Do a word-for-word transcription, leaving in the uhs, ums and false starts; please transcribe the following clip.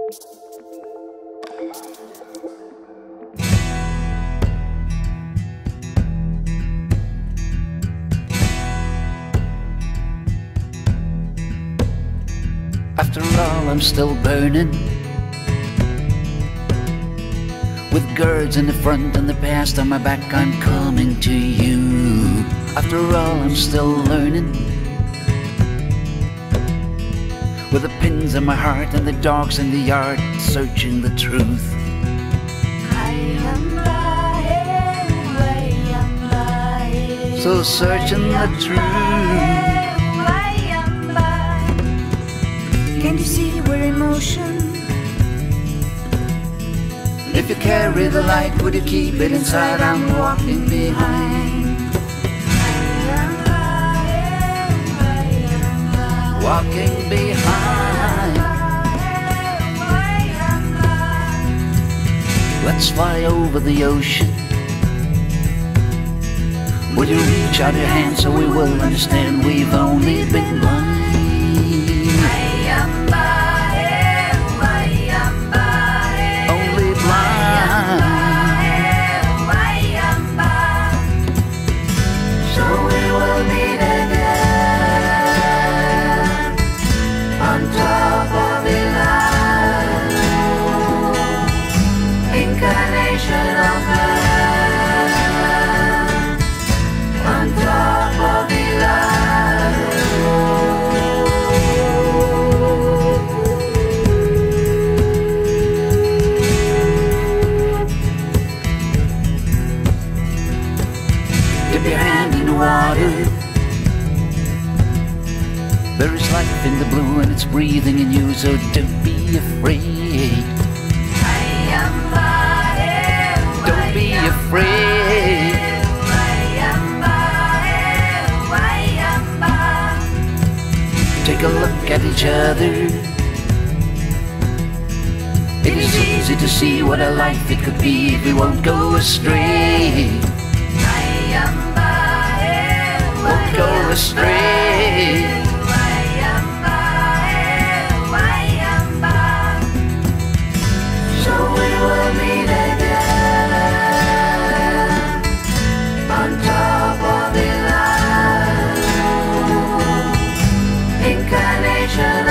After all, I'm still burning, with girds in the front and the past on my back. I'm coming to you. After all, I'm still learning, with the pins in my heart and the dogs in the yard, searching the truth. So searching the truth. Can you see we're emotion? If you carry the light, would you keep it inside? I'm walking behind, walking behind. Let's fly over the ocean. Would you reach out your hand so we will understand we've only been blind? Dip your hand in the water. There is life in the blue and it's breathing in you, so don't be afraid. Don't be afraid. Take a look at each other. It is easy to see what a life it could be if we won't go astray. Won't go astray. So we will meet again on top of the line. Incarnation